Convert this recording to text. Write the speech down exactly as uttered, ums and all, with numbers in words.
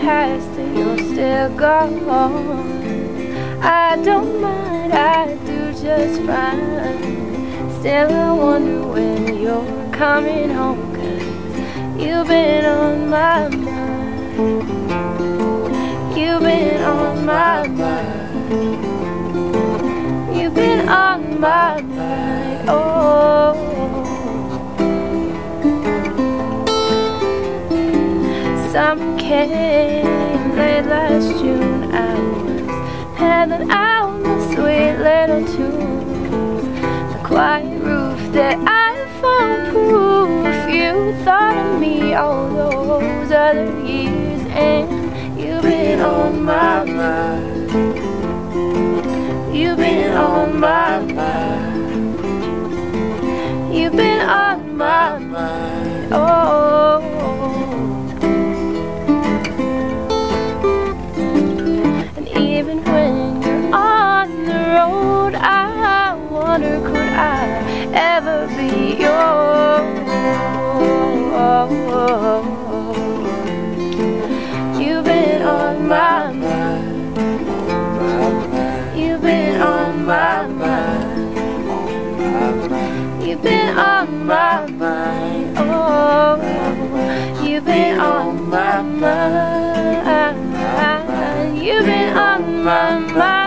past and you're still gone. I don't mind, I do just fine. Still I wonder when you're coming home, 'cause you've been on my mind. You've been on my mind. You've been on my mind, oh. Summer came late last June. I was handing out my sweet little tunes. The quiet roof that I found proof you thought of me all those other years, and you've been on my mind. You've been on my mind. You've been on my mind, oh. And even when you're on the road, I wonder, could I ever be yours? You've been on my mind. You've been on my mind. You've been on my mind, oh. You've been on my mind. You've been on my mind.